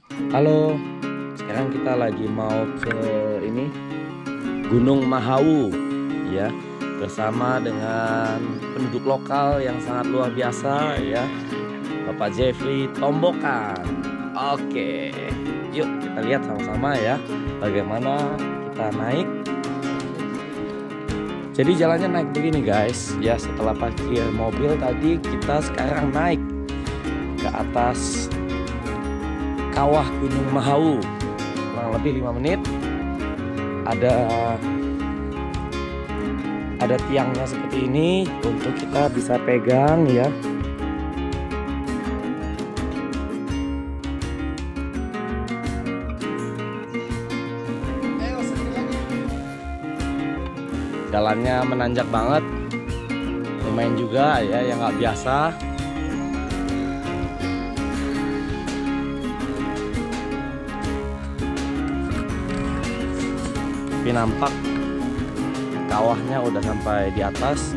Halo, sekarang kita lagi mau ke ini Gunung Mahau ya, bersama dengan penduduk lokal yang sangat luar biasa ya, Bapak Jeffrey Tombokan. Oke, yuk kita lihat sama-sama ya bagaimana kita naik. Jadi jalannya naik begini guys ya, setelah parkir mobil tadi kita sekarang naik ke atas kawah Gunung Mahau, kurang lebih 5 menit. Ada tiangnya seperti ini untuk kita bisa pegang ya. Jalannya menanjak banget, lumayan juga ya, yang nggak biasa. Tapi nampak kawahnya udah sampai di atas.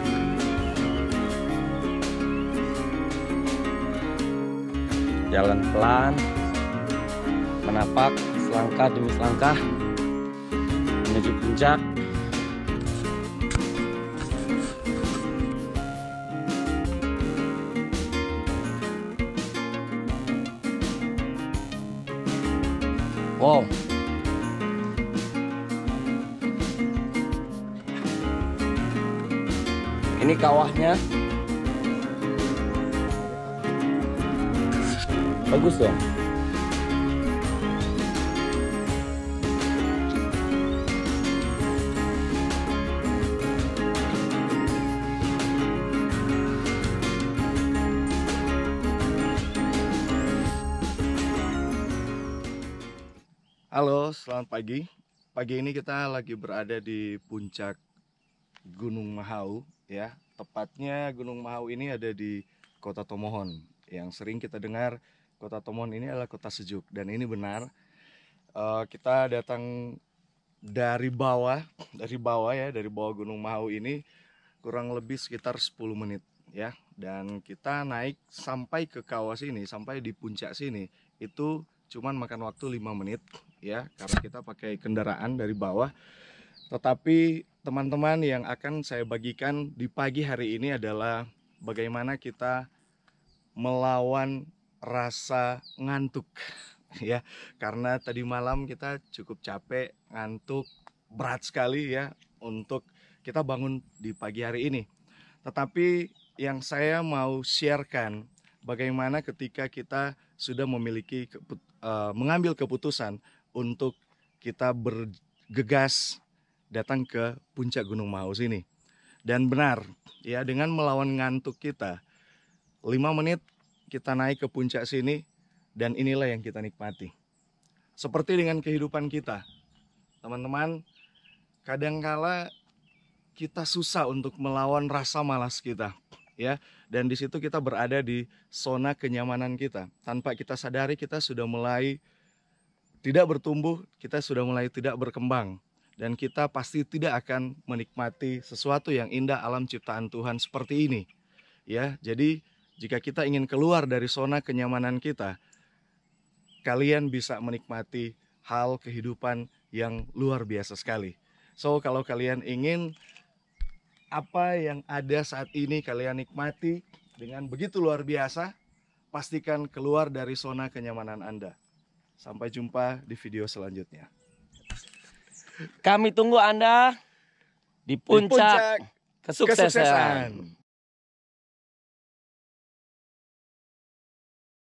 Jalan pelan, menapak selangkah demi selangkah menuju puncak. Wow, ini kawahnya bagus dong. Halo, selamat pagi. Pagi ini kita lagi berada di puncak Gunung Mahau ya. Tepatnya Gunung Mahau ini ada di Kota Tomohon. Yang sering kita dengar Kota Tomohon ini adalah kota sejuk, dan ini benar. Kita datang dari bawah ya, dari bawah Gunung Mahau ini kurang lebih sekitar 10 menit ya. Dan kita naik sampai ke kawah sini, sampai di puncak sini itu cuman makan waktu 5 menit ya, karena kita pakai kendaraan dari bawah. Tetapi teman-teman, yang akan saya bagikan di pagi hari ini adalah bagaimana kita melawan rasa ngantuk ya, karena tadi malam kita cukup capek, ngantuk berat sekali ya untuk kita bangun di pagi hari ini. Tetapi yang saya mau sharekan, bagaimana ketika kita sudah memiliki mengambil keputusan untuk kita bergegas datang ke puncak Gunung Mahau sini. Dan benar ya, dengan melawan ngantuk kita, 5 menit kita naik ke puncak sini, dan inilah yang kita nikmati. Seperti dengan kehidupan kita, teman-teman, kadangkala kita susah untuk melawan rasa malas kita ya, dan di situ kita berada di zona kenyamanan kita. Tanpa kita sadari kita sudah mulai tidak bertumbuh, kita sudah mulai tidak berkembang, dan kita pasti tidak akan menikmati sesuatu yang indah alam ciptaan Tuhan seperti ini ya. Jadi jika kita ingin keluar dari zona kenyamanan kita, kalian bisa menikmati hal kehidupan yang luar biasa sekali. So, kalau kalian ingin apa yang ada saat ini kalian nikmati dengan begitu luar biasa, pastikan keluar dari zona kenyamanan Anda. Sampai jumpa di video selanjutnya. Kami tunggu Anda di puncak kesuksesan.